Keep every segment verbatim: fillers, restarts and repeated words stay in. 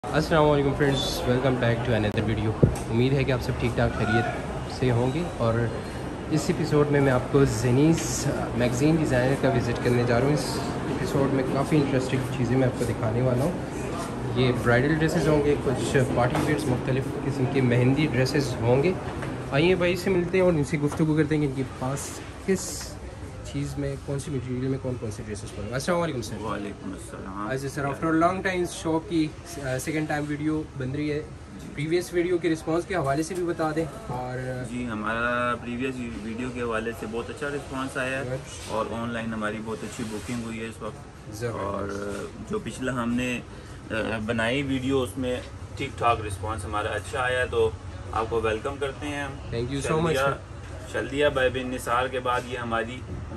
अस्सलाम वालेकुम friends, welcome back to another video. उम्मीद है कि आप सब ठीक ठाक खैरियत से होंगे। और इस एपिसोड में मैं आपको जेनीस मैगज़ीन डिज़ाइनर का विज़िट करने जा रहा हूँ। इस एपिसोड में काफ़ी इंटरेस्टिंग चीज़ें मैं आपको दिखाने वाला हूँ। ये ब्राइडल ड्रेसेस होंगे, कुछ पार्टी वेयर्स, मुख्तलिफ़ किस्म के मेहंदी ड्रेसेस होंगे। आइए भाई से मिलते हैं और इनसे गुफ्तगू करते हैं कि इनके पास किस चीज़ में, कौन सी मटेरियल में कौन कौन से ड्रेसेस पड़े। अस्सलाम वालेकुम सर। वालेकुम अस्सलाम। अच्छा sir, after long time shop की सेकंड टाइम वीडियो बन रही है। प्रीवियस वीडियो के रिस्पांस के हवाले से भी बता दें। और जी, हमारा प्रीवियस वीडियो के हवाले से बहुत अच्छा रिस्पांस आया है और ऑनलाइन हमारी बहुत अच्छी बुकिंग हुई है इस वक्त। और जो पिछला हमने बनाई वीडियो उसमें ठीक ठाक रिस्पांस हमारा अच्छा आया, तो आपको वेलकम करते हैं हम। Thank you so much. शल्दिया बाय बिन निसार के बाद ये हमारी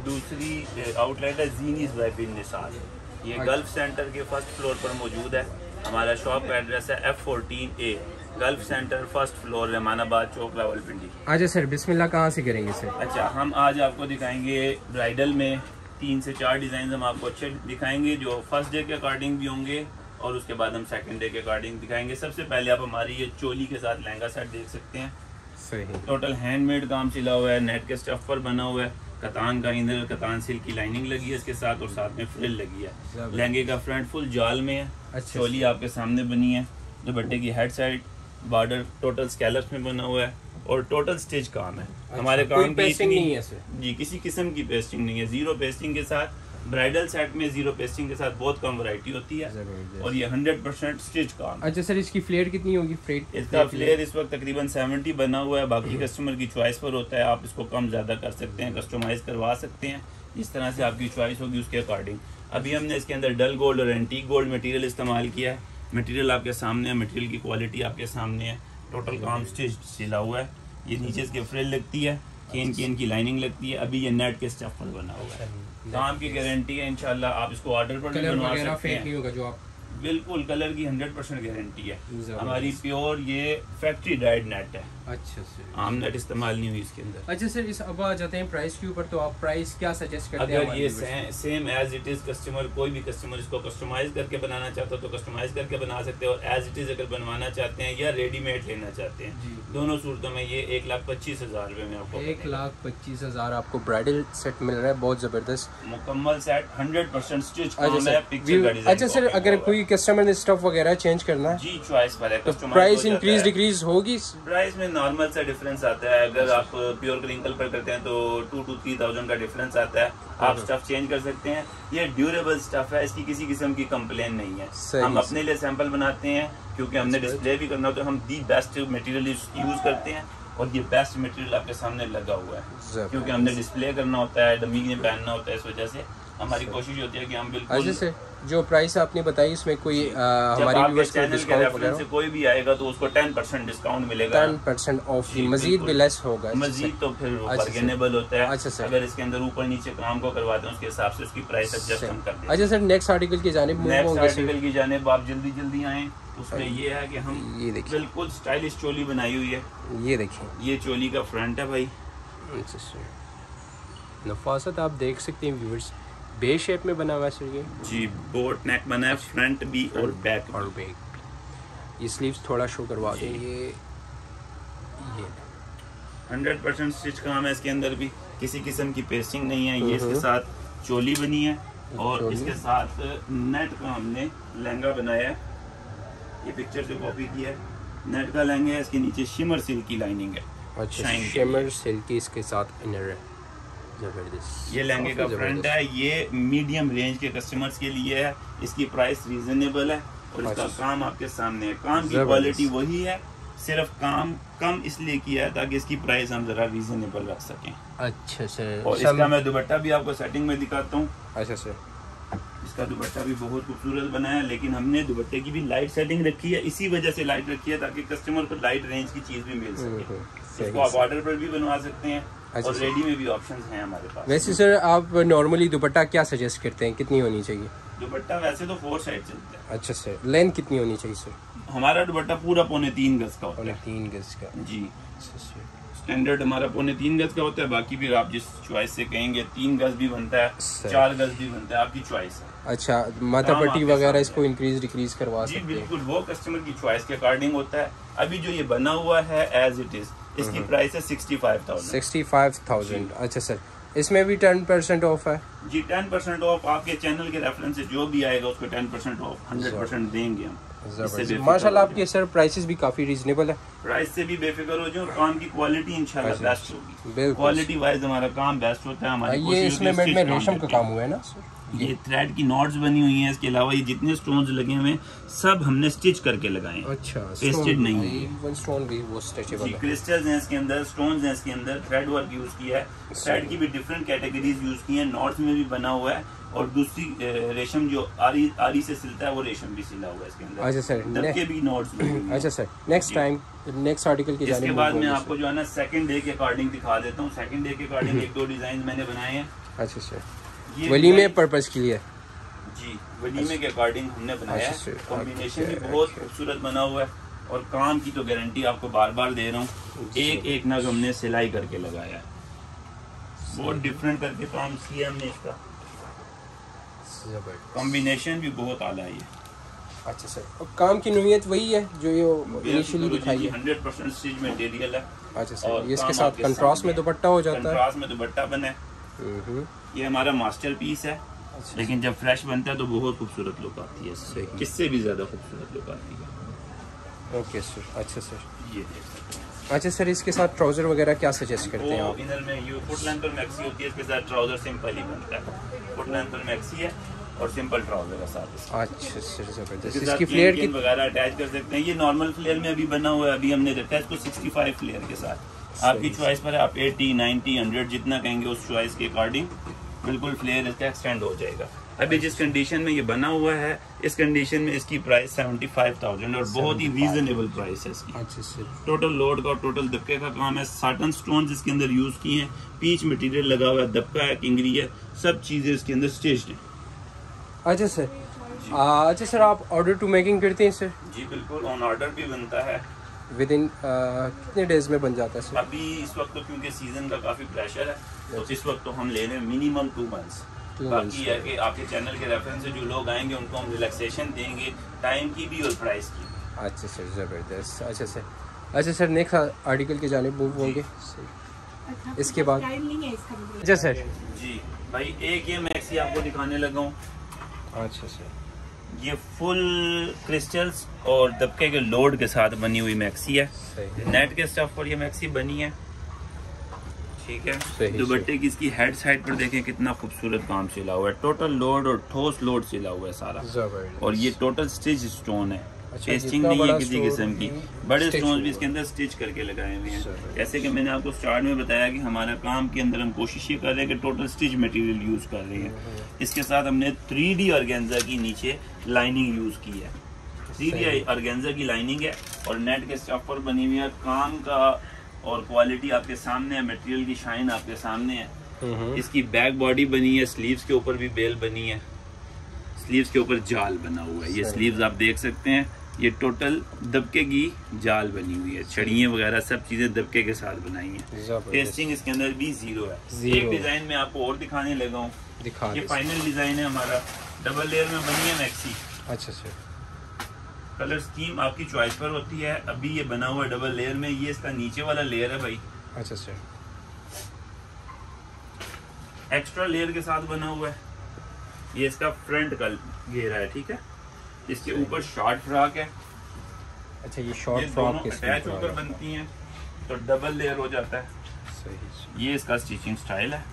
दूसरी आउटलेट है जीनीस बाय बिन निसार। ये गल्फ सेंटर के फर्स्ट फ्लोर पर मौजूद है। हमारा शॉप का एड्रेस है F fourteen A Gulf centre, first floor, Rahmanabad Chowk, Rawalpindi. अच्छा सर, बिस्मिल्लाह कहाँ से करेंगे सर? अच्छा, हम आज आपको दिखाएंगे ब्राइडल में तीन से चार डिज़ाइन हम आपको अच्छे दिखाएंगे जो फर्स्ट डे के अकॉर्डिंग भी होंगे और उसके बाद हम सेकंड डे के अकॉर्डिंग दिखाएंगे। सबसे पहले आप हमारी ये चोली के साथ लहंगा सेट देख सकते हैं। सही, टोटल हैंडमेड काम सिला हुआ है, नेट के स्टफ पर बना हुआ है, कतान का इंदर कतान सिल्क की लाइनिंग लगी है इसके साथ और साथ में फ्रिल लगी है। लहंगे का फ्रंट फुल जाल में है। अच्छा, चोली आपके सामने बनी है। दुपट्टे की head side border total scallops में बना हुआ है और टोटल स्टिच काम है। अच्छा, हमारे काम की पेस्टिंग नहीं है सर? जी, किसी किस्म की पेस्टिंग नहीं है। जीरो पेस्टिंग के साथ ब्राइडल सेट में जीरो पेस्टिंग के साथ बहुत कम वैरायटी होती है और ये हंड्रेड परसेंट स्टिच काम। अच्छा सर, इसकी फ्लेयर कितनी होगी? फ्लेयर इसका फ्लेयर इस वक्त तकरीबन सेवेंटी बना हुआ है। बाकी कस्टमर की चॉइस पर होता है, आप इसको कम ज़्यादा कर सकते हैं, कस्टमाइज करवा सकते हैं। इस तरह से आपकी चॉइस होगी उसके अकॉर्डिंग। अभी हमने इसके अंदर डल गोल्ड और एंटीक गोल्ड मटेरियल इस्तेमाल किया है। मटेरियल आपके सामने है, मटेरियल की क्वालिटी आपके सामने है। टोटल काम स्टिच सिला हुआ है। ये नीचे इसके फ्रिल लगती है, केन केन की लाइनिंग लगती है। अभी ये नेट के स्टफ पर बना हुआ है। काम की गारंटी है इंशाल्लाह। आप इसको ऑर्डर पर भी बनवा सकते हैं। नहीं होगा जो आप बिल्कुल कलर की हंड्रेड परसेंट गारंटी है हमारी। प्योर ये फैक्ट्री डाइड नेट है। अच्छा सर, आम नेट इस्तेमाल नहीं हुई इसके अंदर। अच्छा सर, इस अब आ जाते हैं प्राइस के ऊपर, तो आप प्राइस क्या सजेस्ट करते हैं? अगर ये से, same as it is customer, कोई भी कस्टमर इसको कस्टमाइज करके बनाना चाहता है तो कस्टमाइज करके बना सकते हैं, और एज इट इज अगर बनवाना चाहते हैं या रेडीमेड लेना चाहते हैं, दोनों सूरतों में ये एक लाख पच्चीस हजार रुपए में आपको एक लाख पच्चीस हजार आपको ब्राइडल सेट मिल रहा है। बहुत जबरदस्त मुकम्मल सेट, हंड्रेड परसेंट स्टिच काम है। पिक्चर का डिजाइन। अच्छा सर, अगर कोई कस्टमर ने स्टफ वगैरह चेंज करना है जी, चॉइस पर है, तो प्राइस इंक्रीज डिक्रीज होगी? प्राइस में नॉर्मल सा डिफरेंस आता है। अगर आप प्योर क्रिंकल पर करते हैं तो टू टू थ्री थाउजेंड का डिफरेंस आता है। आप स्टफ चेंज कर सकते हैं। ये ड्यूरेबल स्टफ है, इसकी किसी किस्म की कंप्लेन नहीं है। हम अपने लिए सैंपल बनाते हैं क्योंकि हमने डिस्प्ले भी करना होता है। हम दी बेस्ट मटेरियल यूज करते हैं और ये बेस्ट मटेरियल आपके सामने लगा हुआ है क्योंकि हमने डिस्प्ले करना होता है, डमी में पहनना होता है। इस वजह से हमारी कोशिश होती है कि हम बिल्कुल। जैसे जो प्राइस आपने बताई इसमें कोई हमारी व्यूअर्स को डिस्काउंट वगैरह से कोई भी आएगा तो उसको टेन परसेंट डिस्काउंट मिलेगा। टेन परसेंट ऑफ, मजीद भी लेस होगा। मजीद तो फिर बार्गेनेबल होता है। अच्छा सर, अगर इसके अंदर ऊपर नीचे काम को करवाते हैं उसके हिसाब से उसकी प्राइस एडजस्ट हम करते हैं। अच्छा सर, नेक्स्ट आर्टिकल की जानिब नेक्स्ट आर्टिकल की जानिब आप जल्दी जल्दी आएँ। उसमें ये है कि हम ये देखिए बिल्कुल स्टाइलिश चोली बनाई हुई है। ये देखिए, ये चोली का फ्रंट है भाई। नफासत आप देख सकते हैं व्यूअर्स, बे शेप में बना हुआ है सर। ये जी, बोट नेक बना है, फ्रंट भी और बैक और बैक। ये स्लीव्स थोड़ा शो करवा दें। ये ये हंड्रेड परसेंट स्टिच काम है इसके अंदर भी, किसी किस्म की पेस्टिंग नहीं है। ये इसके साथ चोली बनी है और इसके साथ नेट का हमने लहंगा बनाया है। ये पिक्चर से कॉपी किया है। नेट का लहंगा है, इसके नीचे शिमर सिल्क की लाइनिंग है। अच्छा, शिमर सिल्क की इसके साथ इनर है। जबरदस्त। ये लहंगे का फ्रंट है। ये मीडियम रेंज के कस्टमर्स के लिए है। इसकी प्राइस रीजनेबल है और इसका काम आपके सामने है। काम की क्वालिटी वही है, सिर्फ काम कम इसलिए किया है ताकि इसकी प्राइस हम जरा रीजनेबल रख सकें। अच्छा सर, और इसका मैं दुपट्टा भी आपको सेटिंग में दिखाता हूँ। अच्छा सर, इसका दुपट्टा भी बहुत खूबसूरत बना है, लेकिन हमने दुपट्टे की भी लाइट सेटिंग रखी है। इसी वजह से लाइट रखी है ताकि कस्टमर को लाइट रेंज की चीज भी मिल सके। इसको आप ऑर्डर पर भी बनवा सकते हैं। अच्छा, और रेडी में भी ऑप्शंस हैं हमारे पास। वैसे सर, आप नॉर्मली दुपट्टा क्या सजेस्ट करते हैं, कितनी होनी चाहिए? दुपट्टा वैसे तो फोर साइड चलता है। अच्छा सर, लेंथ कितनी होनी चाहिए सर? हमारा दुपट्टा पूरा पौने तीन गज का होता है। तीन गज का जी। स्टैंडर्ड हमारा पौने तीन गज का होता है, बाकी भी आप जिस चॉइस से कहेंगे तीन गज भी बनता है, चार गज भी बनता है, आपकी चॉइस है। अच्छा, माथा पट्टी वगैरह इसको इंक्रीज डिक्रीज करवा सकते हैं? जी बिल्कुल, वो कस्टमर की चॉइस के अकॉर्डिंग होता है। अभी जो ये बना हुआ है एज इट इज, इसकी प्राइस है sixty five thousand. Sixty five thousand. अच्छा सर, इसमें भी टेन परसेंट ऑफ है? जी टेन परसेंट ऑफ, आपके चैनल के रेफरेंस से जो भी आएगा उसको ten percent off hundred percent देंगे हम। माशाल्लाह आपके सर प्राइसेस भी काफी रीजनेबल है। प्राइस से भी बेफिक्र हो जाओ, काम की क्वालिटी इंशाल्लाह बेस्ट होगी। क्वालिटी वाइज हमारा काम बेस्ट होता है। हमारी ये इसमें में रेशम का काम हुआ है ना? ये थ्रेड की नॉट्स बनी हुई हैं। इसके अलावा ये जितने स्टोन्स लगे हुए हैं सब हमने स्टिच करके लगाए हैं। अच्छा, पेस्टेड नहीं है। वन स्टोन भी वो स्ट्रेचेबल है। क्रिस्टल्स हैं इसके अंदर, स्टोन्स हैं इसके अंदर, थ्रेड वर्क यूज किया है। थ्रेड की भी डिफरेंट कैटेगरीज यूज की हैं। नॉट्स में भी बना हुआ है और दूसरी रेशम जो आरी आरी से सिलता है वो रेशम भी सिला हुआ है इसके अंदर। अच्छा सर, दबके भी नॉट्स। अच्छा sir, next time next article की जाने इसके बाद मैं आपको जो है ना सेकंड डे के अकॉर्डिंग दिखा देता हूँ। सेकंड डे के अकॉर्डिंग एक दो डिजाइन मैंने बनाए हैं। अच्छा सर, वलीमे पर्पस के लिए? जी, वलीमे के अकॉर्डिंग हमने बनाया है। कॉम्बिनेशन भी बहुत खूबसूरत बना हुआ है और काम की तो गारंटी आपको बार बार दे रहा हूँ। एक एक नग हमने सिलाई करके लगाया है, बहुत डिफरेंट करके काम किया हमने इसका। कॉम्बिनेशन भी बहुत आला है ये। अच्छा सर, और काम की नोयत वही है जो ये इनिशियली दिखाई है? हंड्रेड परसेंट स्टिच मटेरियल है। अच्छा सर, ये इसके साथ कंट्रास्ट में दुपट्टा हो जाता है? कंट्रास्ट में दुपट्टा बना है। ये हमारा मास्टर पीस है। अच्छा, लेकिन जब फ्रेश बनता है तो बहुत खूबसूरत लुक आती है इससे, किससे भी ज्यादा खूबसूरत लुक आती है। Okay sir. अच्छा सर, ये देख सकते हैं। अच्छा सर, इसके साथ ट्राउजर वगैरह क्या सजेस्ट करते हैं आप? इनर में ये फुट लेंथ और मैक्सी होती है, इसके साथ ट्राउजर सिंपल ही बनता है। फुट लेंथ और मैक्सी है और सिंपल ट्राउजर है साथ। अच्छा सर, जबरदस्त। इसकी फ्लेयर की वगैरह अटैच कर सकते हैं। ये नॉर्मल फ्लेयर में अभी बना हुआ है। अभी हमने रखा है इसको सिक्सटी फाइव फ्लेयर के साथ। आपकी चॉइस पर है, आप एटी नाइनटी हंड्रेड जितना कहेंगे उस चॉइस के अकॉर्डिंग बिल्कुल फ्लेयर इसका एक्सटेंड हो जाएगा। अभी जिस कंडीशन में ये बना हुआ है, इस कंडीशन में इसकी प्राइस सेवेंटी फाइव थाउजेंड और बहुत ही रीजनेबल प्राइस है इसकी। अच्छा सर, टोटल लोड का और टोटल दबके का काम है। साटन स्टोन्स इसके अंदर यूज किए हैं, पीच मटेरियल लगा हुआ है, दबका है, किंगरी है, सब चीजें इसके अंदर स्टेज्ड हैं। अच्छा सर, अच्छा सर, आप ऑर्डर टू मेकिंग करते हैं सर? जी बिल्कुल, ऑन ऑर्डर भी बनता है। विद इन कितने डेज में बन जाता है सर? अभी इस वक्त तो क्योंकि सीजन का काफी प्रेशर है तो इस वक्त तो हम ले रहे हैं मिनिमम टू मंथ्स। बाकी है कि आपके चैनल के रेफरेंस से जो लोग आएंगे उनको हम रिलैक्सेशन देंगे, टाइम की भी और प्राइस की। अच्छा सर, जबरदस्त। अच्छा सर, अच्छा सर, नेक्स्ट आर्टिकल की जानिब मूव होंगे इसके बाद? अच्छा सर जी भाई, एक ये मैक्सी आपको दिखाने लगा हूँ। अच्छा सर, ये फुल क्रिस्टल्स और दबके के लोड के साथ बनी हुई मैक्सी है। नेट के स्टफ पर ये मैक्सी बनी है, ठीक है। दुपट्टे की इसकी हेड साइड पर देखें कितना खूबसूरत काम सिला हुआ है। टोटल लोड और ठोस लोड सिला हुआ है सारा, और ये टोटल स्टिच स्टोन है। अच्छा, पेस्टिंग नहीं है किसी किस्म की। बड़े स्टोन भी इसके अंदर स्टिच करके लगाए हुए हैं। जैसे कि मैंने आपको स्टार्ट में बताया कि हमारा काम के अंदर हम कोशिश ये कर रहे हैं कि टोटल स्टिच मटेरियल यूज कर रहे हैं। इसके साथ हमने थ्री डी ऑर्गेन्जा की नीचे लाइनिंग यूज की है। थ्री डी ऑर्गेन्जा की लाइनिंग है और नेट के स्टफ पर बनी हुई है। काम का और क्वालिटी आपके सामने है, मटेरियल की शाइन आपके सामने है। इसकी बैक बॉडी बनी है, स्लीव्स के ऊपर भी बेल बनी है, स्लीव्स के ऊपर जाल बना हुआ है। ये स्लीव्स आप देख सकते हैं, ये टोटल दबके की जाल बनी हुई है। छड़ियाँ वगैरह सब चीजें दबके के साथ बनाई हैं। पेस्टिंग इसके अंदर भी जीरो है। एक डिजाइन में आपको और दिखाने लगा हूँ, ये फाइनल डिजाइन है हमारा। डबल लेयर में बनी है मैक्सी। अच्छा सर, कलर स्कीम आपकी चॉइस पर होती है। अभी ये बना हुआ है डबल लेयर में, ये इसका नीचे वाला लेयर है भाई। अच्छा सर, एक्स्ट्रा लेयर के साथ बना हुआ है। ये इसका फ्रंट का घेरा है, ठीक है। इसके ऊपर शॉर्ट फ्रॉक है। अच्छा, ये शॉर्ट फ्रॉक अटैच होकर बनती हैं तो डबल लेयर हो जाता है। सही। ये इसका स्टिचिंग स्टाइल है।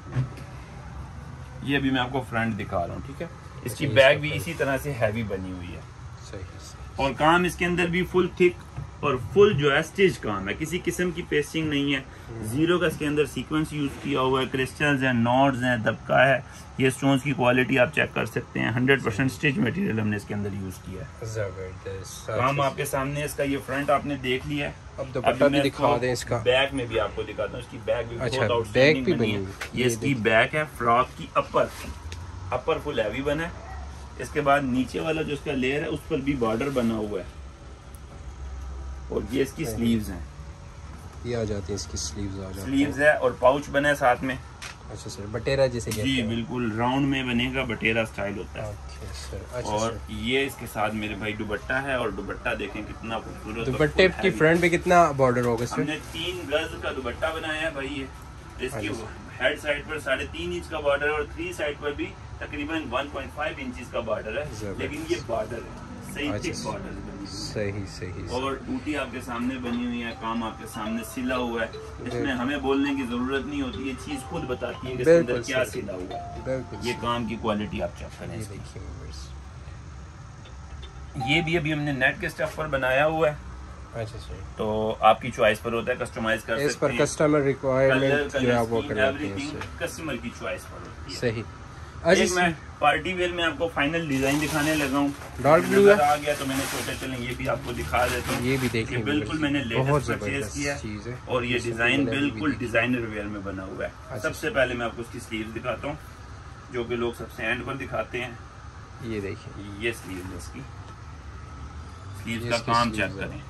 ये अभी मैं आपको फ्रंट दिखा रहा हूँ, ठीक है। इसकी बैग भी इसी तरह से हैवी बनी हुई है। सही, सही। और काम इसके अंदर भी फुल थिक और फुल जो है स्टिच काम है, किसी किस्म की पेस्टिंग नहीं है। जीरो का इसके अंदर सीक्वेंस यूज किया हुआ है, क्रिस्टल्स हैं, नॉड्स हैं, दबका है। ये स्टोन्स की क्वालिटी आप चेक कर सकते हैं। हंड्रेड परसेंट स्टिच मटेरियल हमने इसके अंदर यूज किया है। जबरदस्त काम आपके सामने। इसका ये फ्रंट आपने देख लिया है। अब दुपट्टा भी दिखा दें इसका। बैक में भी आपको दिखाता हूँ, इसकी बैक भी बहुत आउटस्टैंडिंग बनी है। ये इसकी बैक है, फ्रॉक की अपर अपर फुल हैवी बना है। इसके बाद नीचे वाला जो इसका लेयर है उस पर भी बॉर्डर बना हुआ है और ये इसकी स्लीव्स हैं। ये आ जाती है, इसकी स्लीव्स आ जाती है। स्लीव्स है और पाउच बना है साथ में। अच्छा सर, बटेरा जैसे कहते जी हैं। बिल्कुल राउंड में बनेगा, बटेरा स्टाइल होता है। अच्छा सर। अच्छा और सर। ये इसके साथ मेरे भाई दुपट्टा है, और दुपट्टा देखें कितना खूबसूरत। दुपट्टे की फ्रंट पे कितना बॉर्डर होगा सर? हमने तीन गज का दुपट्टा बनाया है भाई। ये इसकी हेड साइड पर साढ़े तीन इंच का बॉर्डर है, और थ्री साइड पर भी तकरीबन वन पॉइंट फाइव इंचेस का बॉर्डर है, लेकिन ये बॉर्डर है सही थिक बॉर्डर है। सही सही। और टूटी आपके सामने बनी हुई है, काम आपके सामने सिला हुआ है, इसमें हमें बोलने की जरूरत नहीं होती, ये चीज खुद बताती है कि इसके अंदर क्या सिला हुआ है। ये काम की क्वालिटी आप चेक करें। ये भी अभी हमने नेट के स्टफ पर बनाया हुआ है। अच्छा सर। तो आपकी चॉइस पर होता है, कस्टमाइज कर इस सकते पर हैं। कस्टमर रिक्वायरमेंट जो है वो कर एवरीथिंग कस्टमर की चॉइस पर होती है। सही। एक मैं पार्टी वेयर में आपको फाइनल डिजाइन दिखाने लगा हूँ। डार्क ब्लू है, आ गया तो मैंने छोटे चलें ये भी आपको दिखा देता हूँ। ये भी देखिए, बिल्कुल मैंने लेटेस्ट परचेज किया चीज है, और ये डिजाइन बिल्कुल डिजाइनर वेयर में बना हुआ है। अच्छा। सबसे पहले मैं आपको उसकी स्लीव दिखाता हूँ, जो कि लोग सबसे एंड पर दिखाते हैं। ये देखिए, ये स्लीव है इसकी, स्लीव का काम चेक करें।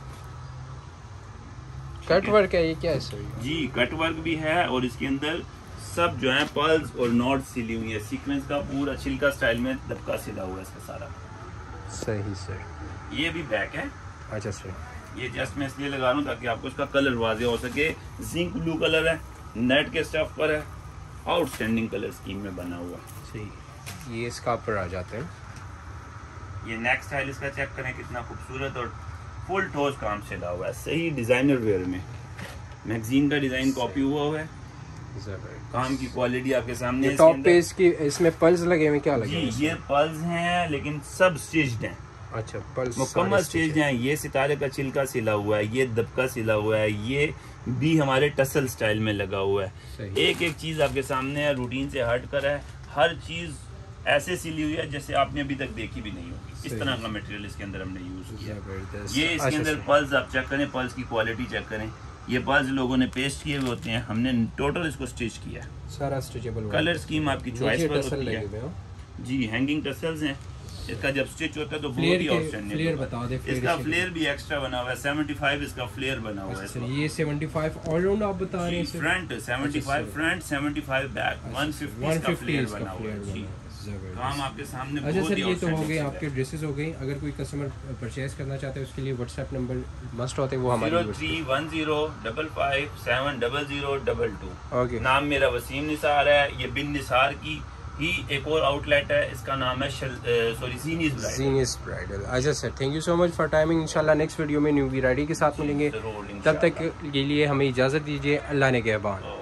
कट वर्क है ये, क्या है सर? जी कट वर्क भी है, और इसके अंदर सब जो है पर्ल्स और नॉट सिली हुई है, सीक्वेंस का पूरा छिलका स्टाइल में दबका सिला हुआ है इसका सारा। सही सर। ये भी बैक है। अच्छा सर। ये जस्ट मैं इसलिए लगा रहा हूँ ताकि आपको इसका कलर वाज़ेह हो सके। जिंक ब्लू कलर है, नेट के स्टफ पर है, आउटस्टैंडिंग कलर स्कीम में बना हुआ है। सही। ये इसका पर आ जाते हैं। ये नेक स्टाइल इसका चेक करें कितना खूबसूरत और फुल ठोस काम सिला हुआ है, सही डिजाइनर वेयर में। मैगजीन का डिजाइन कॉपी हुआ हुआ है, काम की क्वालिटी आपके सामने। टॉप पे इसकी इसमें पल्स लगे हुए, क्या लगे? जी ये पल्स हैं, लेकिन सब स्टिच्ड हैं। अच्छा, पल्स मुकम्मल स्टिच्ड हैं। ये सितारे का छिलका सिला हुआ है, ये दबका सिला हुआ है, ये भी हमारे टसल स्टाइल में लगा हुआ है। एक एक चीज आपके सामने है, रूटीन से हट कर है, हर चीज ऐसे सिली हुई है जैसे आपने अभी तक देखी भी नहीं होगी। इस तरह का मटेरियल इसके अंदर हमने यूज किया। ये इसके अंदर पल्स आप चेक करें, पल्स की क्वालिटी चेक करें। ये पल्स लोगों ने पेस्ट किए हुए होते हैं, हमने टोटल इसको स्टिच किया, सारा स्टिचेबल। कलर स्कीम आपकी चॉइस पर होती है। जी हैंगिंग टसल्स हैं। इसका जब स्टिच होता है तो बहुत ही आउटस्टैंडिंग। फ्लेयर बता दे। इसका फ्लेयर भी एक्स्ट्रा बना हुआ है, पचहत्तर इसका फ्लेयर बना हुआ है। सर ये पचहत्तर ऑल राउंड आप बता रहे हैं सर? फ्रंट पचहत्तर फ्रंट, पचहत्तर बैक, एक सौ पचास इसका फ्लेयर बना हुआ है। काम आपके सामने। अच्छा सर, ये तो हो गए आपके ड्रेसेस हो गई। अगर कोई कस्टमर परचेज करना चाहता है उसके लिए व्हाट्सएप नंबर मस्ट होते हैं, वो हमारे zero three one zero double five seven double zero double two. Okay. नाम मेरा वसीम निसार है। ये बिन निसार की ही एक और आउटलेट है, इसका नाम है sorry Genius Bridal. Genius Bridal. अच्छा sir, thank you so much for timing. इंशाल्लाह नेक्स्ट वीडियो में न्यू वैरायटी के साथ मिलेंगे, तब तक के लिए हमें इजाज़त दीजिए। अल्लाह ने कहबान।